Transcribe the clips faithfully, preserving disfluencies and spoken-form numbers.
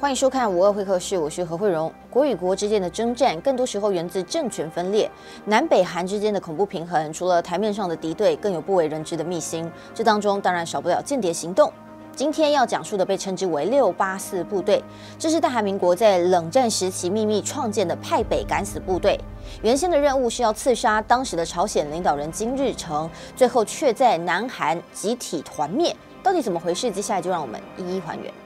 欢迎收看五二会客室，我是何慧荣。国与国之间的征战，更多时候源自政权分裂。南北韩之间的恐怖平衡，除了台面上的敌对，更有不为人知的秘辛。这当中当然少不了间谍行动。今天要讲述的被称之为六八四部队，这是大韩民国在冷战时期秘密创建的派北敢死部队。原先的任务是要刺杀当时的朝鲜领导人金日成，最后却在南韩集体团灭。到底怎么回事？接下来就让我们一一还原。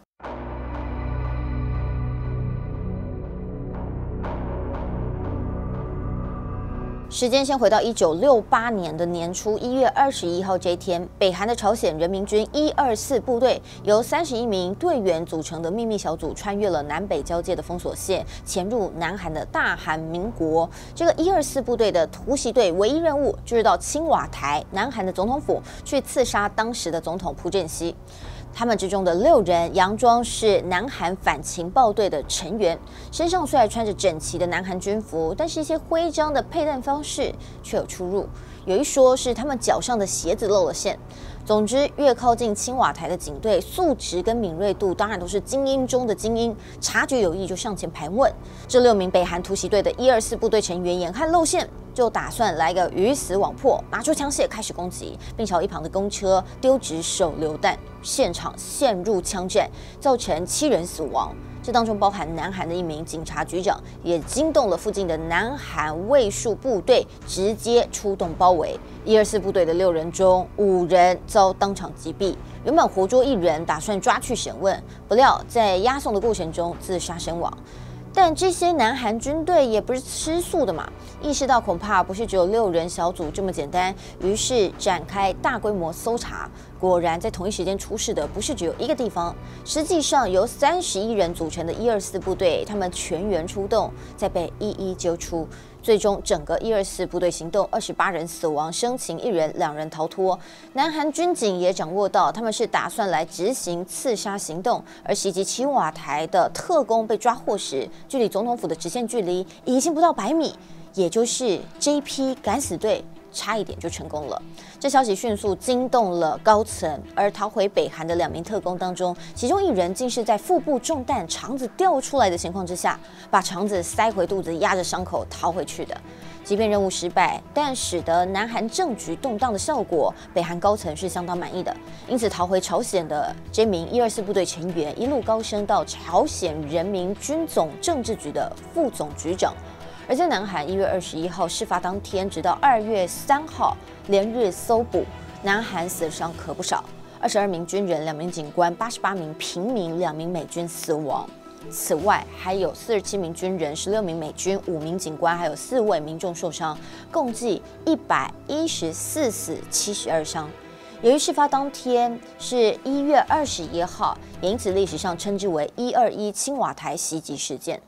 时间先回到一九六八年的年初一月二十一号这一天，北韩的朝鲜人民军一二四部队由三十一名队员组成的秘密小组，穿越了南北交界的封锁线，潜入南韩的大韩民国。这个一二四部队的突袭队唯一任务就是到青瓦台，南韩的总统府去刺杀当时的总统朴正熙。他们之中的六人佯装是南韩反情报队的成员，身上虽然穿着整齐的南韩军服，但是一些徽章的佩戴方式却有出入。有一说是他们脚上的鞋子露了馅。总之，越靠近青瓦台的警队，素质跟敏锐度当然都是精英中的精英，察觉有异就上前盘问。这六名北韩突袭队的一二四部队成员眼看露馅，就打算来个鱼死网破，拿出枪械开始攻击，并朝一旁的公车丢掷手榴弹，现场陷入枪战，造成七人死亡。这当中包含南韩的一名警察局长，也惊动了附近的南韩卫戍部队，直接出动包围。一二四部队的六人中，五人遭当场击毙，原本活捉一人，打算抓去审问，不料在押送的过程中自杀身亡。但这些南韩军队也不是吃素的嘛，意识到恐怕不是只有六人小组这么简单，于是展开大规模搜查。果然，在同一时间出事的不是只有一个地方，实际上由三十一人组成的一二四部队，他们全员出动，再被一一揪出。最终，整个一二四部队行动，二十八人死亡，生擒一人，两人逃脱。南韩军警也掌握到，他们是打算来执行刺杀行动，而袭击青瓦台的特工被抓获时，距离总统府的直线距离已经不到百米，也就是这一批敢死队差一点就成功了。这消息迅速惊动了高层，而逃回北韩的两名特工当中，其中一人竟是在腹部中弹、肠子掉出来的情况之下，把肠子塞回肚子，压着伤口逃回去的。即便任务失败，但使得南韩政局动荡的效果，北韩高层是相当满意的。因此，逃回朝鲜的这名一二四部队成员，一路高升到朝鲜人民军总政治局的副总局长。而在南韩一月二十一号事发当天，直到二月三号连日搜捕，南韩死伤可不少，二十二名军人、两名警官、八十八名平民、两名美军死亡。此外，还有四十七名军人、十六名美军、五名警官，还有四位民众受伤，共计一百一十四死、七十二伤。由于事发当天是一月二十一号，也因此历史上称之为一二一青瓦台袭击事件。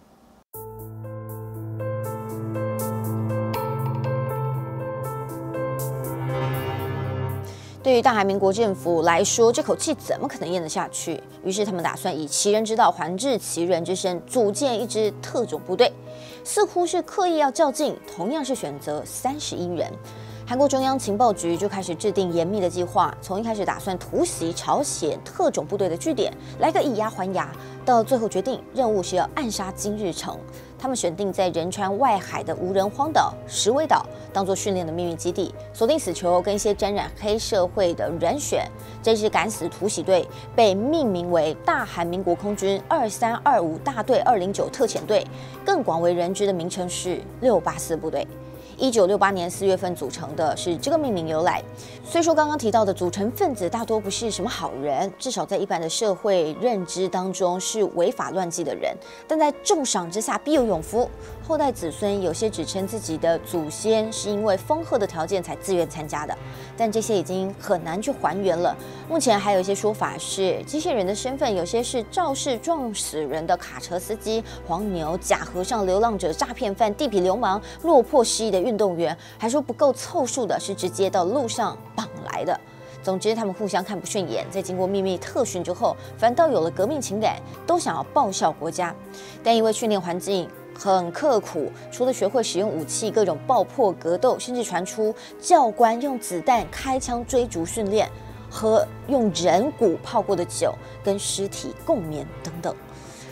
对于大韩民国政府来说，这口气怎么可能咽得下去？于是他们打算以其人之道还治其人之身，组建一支特种部队，似乎是刻意要较劲，同样是选择三十一人。韩国中央情报局就开始制定严密的计划，从一开始打算突袭朝鲜特种部队的据点，来个以牙还牙，到最后决定任务是要暗杀金日成。他们选定在仁川外海的无人荒岛石尾岛当作训练的秘密基地，锁定死囚跟一些沾染黑社会的人选。这支敢死突袭队被命名为大韩民国空军二三二五大队二零九特遣队，更广为人知的名称是六八四部队。一九六八年四月份组成的是这个命名由来。虽说刚刚提到的组成分子大多不是什么好人，至少在一般的社会认知当中是违法乱纪的人，但在重赏之下必有勇夫。后代子孙有些只称自己的祖先是因为丰厚的条件才自愿参加的，但这些已经很难去还原了。目前还有一些说法是，机器人的身份有些是肇事撞死人的卡车司机、黄牛、假和尚、流浪者、诈骗犯、地痞流氓、落魄失忆的运动员，还说不够凑数的是直接到路上绑来的。总之，他们互相看不顺眼，在经过秘密特训之后，反倒有了革命情感，都想要报效国家。但因为训练环境很刻苦，除了学会使用武器、各种爆破格斗，甚至传出教官用子弹开枪追逐训练，和用人骨泡过的酒跟尸体共眠等等。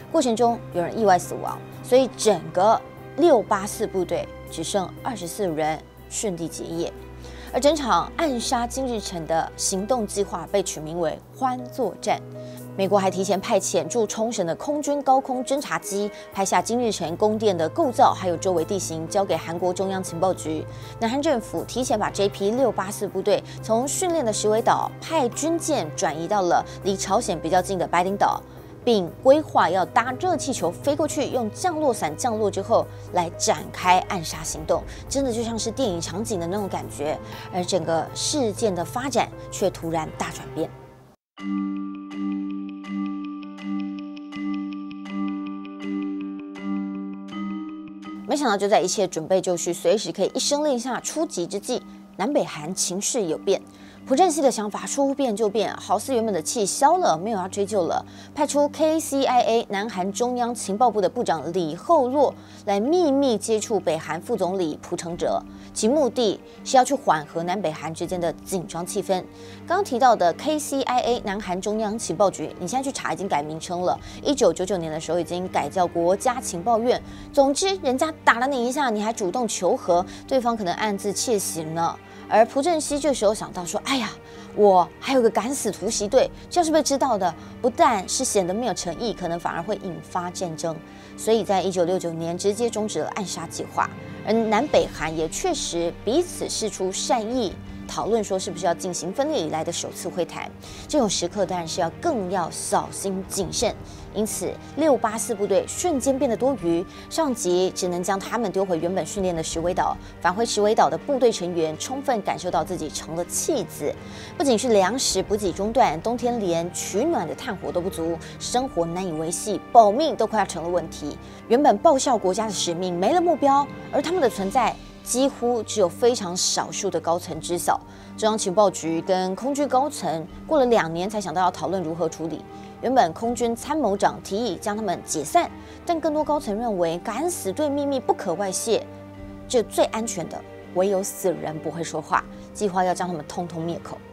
过程中有人意外死亡，所以整个六八四部队只剩二十四人顺利结业。而整场暗杀金日成的行动计划被取名为“欢作战”。美国还提前派遣驻冲绳的空军高空侦察机，拍下金日成宫殿的构造还有周围地形，交给韩国中央情报局。南韩政府提前把这批六八四部队从训练的石尾岛派军舰转移到了离朝鲜比较近的白领岛，并规划要搭热气球飞过去，用降落伞降落之后来展开暗杀行动，真的就像是电影场景的那种感觉。而整个事件的发展却突然大转变。没想到，就在一切准备就绪、随时可以一声令下出击之际，南北韩情势有变。朴正熙的想法说变就变，好似原本的气消了，没有要追究了，派出 K C I A 南韩中央情报部的部长李厚洛来秘密接触北韩副总理朴成哲，其目的是要去缓和南北韩之间的紧张气氛。刚刚提到的 K C I A 南韩中央情报局，你现在去查已经改名称了，一九九九年的时候已经改叫国家情报院。总之，人家打了你一下，你还主动求和，对方可能暗自窃喜呢。而朴正熙这时候想到说：“哎呀，我还有个敢死突袭队，这要是被知道的，不但是显得没有诚意，可能反而会引发战争。所以在一九六九年直接终止了暗杀计划。而南北韩也确实彼此释出善意，讨论说是不是要进行分裂以来的首次会谈。这种时刻当然是要更要小心谨慎。因此，六八四部队瞬间变得多余，上级只能将他们丢回原本训练的石尾岛。返回石尾岛的部队成员充分感受到自己成了弃子，不仅是粮食补给中断，冬天连取暖的炭火都不足，生活难以维系，保命都快要成了问题。原本报效国家的使命没了目标，而他们的存在几乎只有非常少数的高层知晓。中央情报局跟空军高层过了两年才想到要讨论如何处理。原本空军参谋长提议将他们解散，但更多高层认为敢死队秘密不可外泄，这最安全的唯有死人不会说话，计划要将他们通通灭口。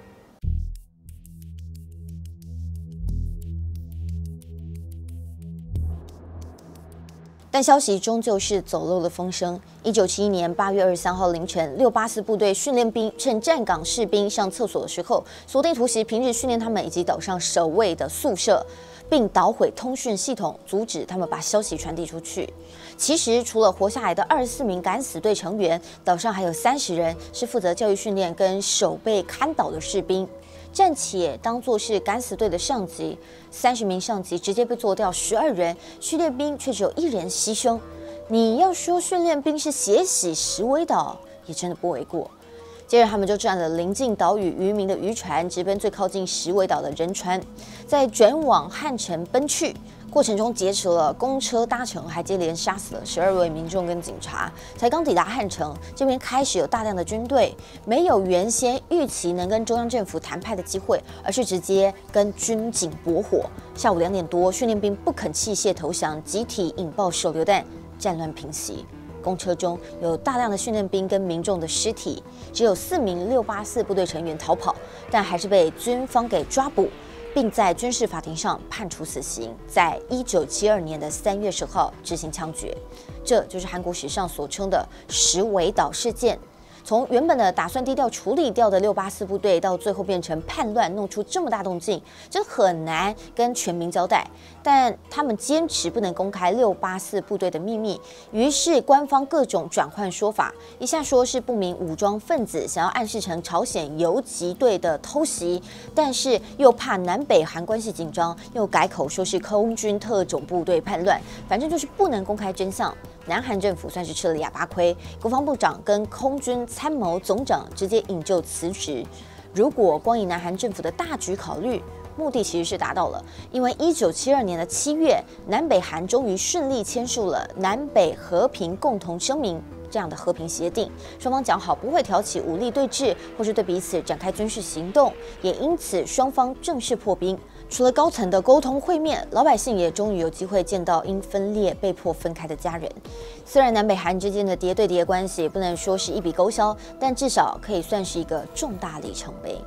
但消息终究是走漏了风声。一九七一年八月二十三号凌晨，六八四部队训练兵趁站岗士兵上厕所的时候，锁定突袭平日训练他们以及岛上守卫的宿舍，并捣毁通讯系统，阻止他们把消息传递出去。其实，除了活下来的二十四名敢死队成员，岛上还有三十人是负责教育训练跟守备看岛的士兵。暂且当作是敢死队的上级，三十名上级直接被做掉十二人，训练兵却只有一人牺牲。你要说训练兵是血洗石尾岛，也真的不为过。接着他们就占了邻近岛屿渔民的渔船，直奔最靠近石尾岛的仁川，在转往汉城奔去。过程中劫持了公车搭乘，还接连杀死了十二位民众跟警察。才刚抵达汉城，这边开始有大量的军队，没有原先预期能跟中央政府谈判的机会，而是直接跟军警搏火。下午两点多，训练兵不肯弃械投降，集体引爆手榴弹，战乱平息。公车中有大量的训练兵跟民众的尸体，只有四名六八四部队成员逃跑，但还是被军方给抓捕，并在军事法庭上判处死刑，在一九七二年的三月十号执行枪决。这就是韩国史上所称的石尾岛事件。从原本的打算低调处理掉的六八四部队，到最后变成叛乱，弄出这么大动静，真很难跟全民交代。但他们坚持不能公开六八四部队的秘密，于是官方各种转换说法，一下说是不明武装分子想要暗示成朝鲜游击队的偷袭，但是又怕南北韩关系紧张，又改口说是空军特种部队叛乱，反正就是不能公开真相。南韩政府算是吃了哑巴亏，国防部长跟空军参谋总长直接引咎辞职。如果光以南韩政府的大局考虑，目的其实是达到了，因为一九七二年的七月，南北韩终于顺利签署了南北和平共同声明这样的和平协定，双方讲好不会挑起武力对峙，或是对彼此展开军事行动，也因此双方正式破冰。除了高层的沟通会面，老百姓也终于有机会见到因分裂被迫分开的家人。虽然南北韩之间的谍对谍关系不能说是一笔勾销，但至少可以算是一个重大里程碑。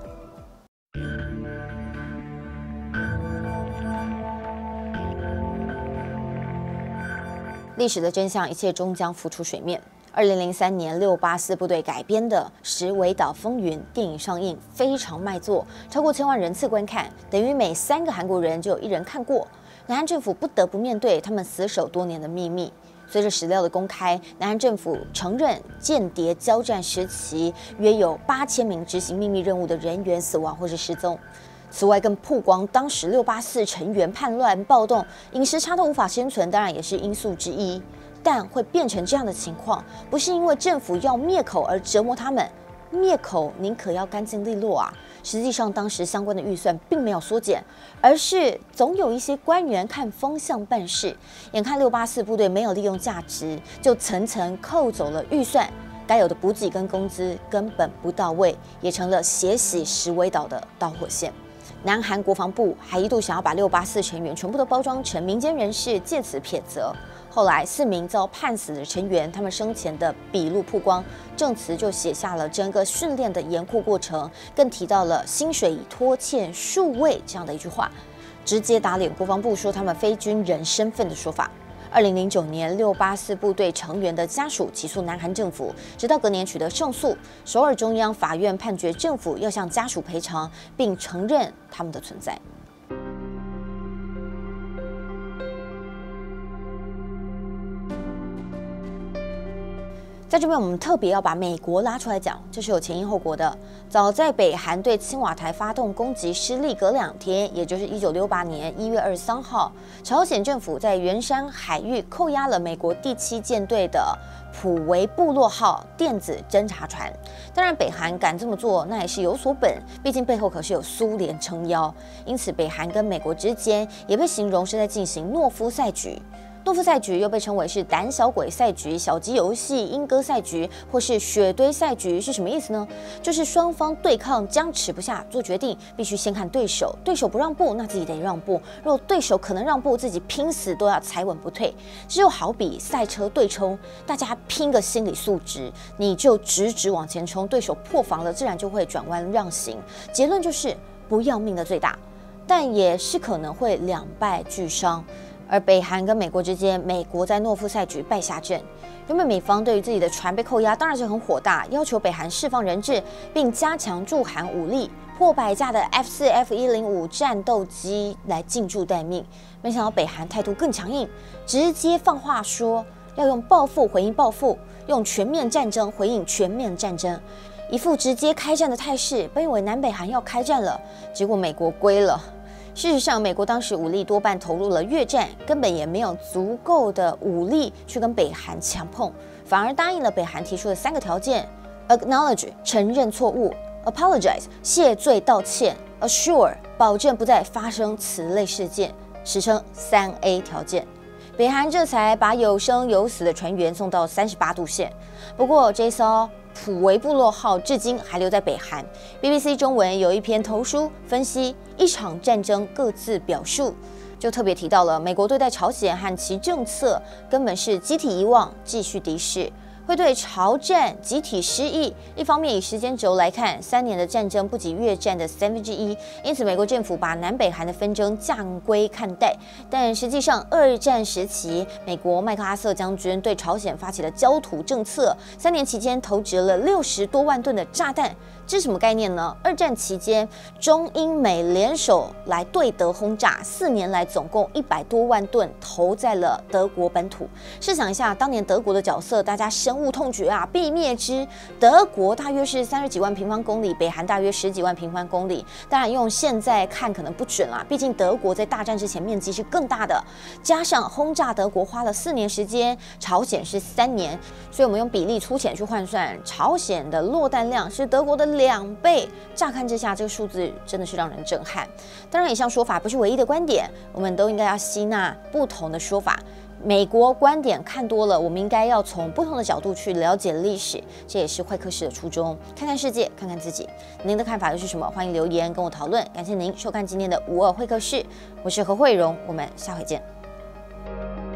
历史的真相，一切终将浮出水面。二零零三年六八四部队改编的《石围岛风云》电影上映，非常卖座，超过千万人次观看，等于每三个韩国人就有一人看过。南韩政府不得不面对他们死守多年的秘密。随着史料的公开，南韩政府承认间谍交战时期约有八千名执行秘密任务的人员死亡或是失踪。此外，更曝光当时六八四成员叛乱暴动，饮食差到无法生存，当然也是因素之一。但会变成这样的情况，不是因为政府要灭口而折磨他们，灭口宁可要干净利落啊！实际上，当时相关的预算并没有缩减，而是总有一些官员看风向办事，眼看六八四部队没有利用价值，就层层扣走了预算，该有的补给跟工资根本不到位，也成了血洗石围岛的导火线。南韩国防部还一度想要把六八四成员全部都包装成民间人士，借此撇责。后来，四名遭判死的成员，他们生前的笔录曝光，证词就写下了整个训练的严酷过程，更提到了薪水已拖欠数位这样的一句话，直接打脸国防部说他们非军人身份的说法。二零零九年，六八四部队成员的家属起诉南韩政府，直到隔年取得胜诉，首尔中央法院判决政府要向家属赔偿，并承认他们的存在。在这边，我们特别要把美国拉出来讲，这是有前因后果的。早在北韩对青瓦台发动攻击失利隔两天，也就是一九六八年一月二十三号，朝鲜政府在元山海域扣押了美国第七舰队的普维部落号电子侦察船。当然，北韩敢这么做，那也是有所本，毕竟背后可是有苏联撑腰。因此，北韩跟美国之间也被形容是在进行懦夫赛局。懦夫赛局又被称为是胆小鬼赛局、小鸡游戏、莺歌赛局，或是雪堆赛局，是什么意思呢？就是双方对抗僵持不下，做决定必须先看对手，对手不让步，那自己得让步；如果对手可能让步，自己拼死都要踩稳不退。这就好比赛车对冲，大家拼个心理素质，你就直直往前冲，对手破防了，自然就会转弯让行。结论就是不要命的最大，但也是可能会两败俱伤。而北韩跟美国之间，美国在懦夫赛局败下阵。原本美方对于自己的船被扣押，当然是很火大，要求北韩释放人质，并加强驻韩武力，破百架的 F 四 F 一零五战斗机来进驻待命。没想到北韩态度更强硬，直接放话说要用报复回应报复，用全面战争回应全面战争，一副直接开战的态势。本以为南北韩要开战了，结果美国归了。事实上，美国当时武力多半投入了越战，根本也没有足够的武力去跟北韩强碰，反而答应了北韩提出的三个条件 ：acknowledge 承认错误 ，apologize 谢罪道歉 ，assure 保证不再发生此类事件，史称三 A 条件。北韩这才把有生有死的船员送到三十八度线。不过这艘普维部落号至今还留在北韩。B B C 中文有一篇投书分析一场战争各自表述，就特别提到了美国对待朝鲜和其政策根本是集体遗忘，继续敌视，会对朝战集体失忆。一方面以时间轴来看，三年的战争不及越战的三分之一，因此美国政府把南北韩的纷争降规看待。但实际上，二战时期，美国麦克阿瑟将军对朝鲜发起了焦土政策，三年期间投掷了六十多万吨的炸弹。这是什么概念呢？二战期间，中英美联手来对德轰炸，四年来总共一百多万吨投在了德国本土。试想一下，当年德国的角色，大家深恶痛绝啊，必灭之。德国大约是三十几万平方公里，北韩大约十几万平方公里。当然，用现在看可能不准啦，毕竟德国在大战之前面积是更大的，加上轰炸德国花了四年时间，朝鲜是三年，所以我们用比例粗浅去换算，朝鲜的落弹量是德国的两倍。乍看之下，这个数字真的是让人震撼。当然，以上说法不是唯一的观点，我们都应该要吸纳不同的说法。美国观点看多了，我们应该要从不同的角度去了解历史，这也是会客室的初衷。看看世界，看看自己。您的看法又是什么？欢迎留言跟我讨论。感谢您收看今天的五二会客室，我是何慧荣，我们下回见。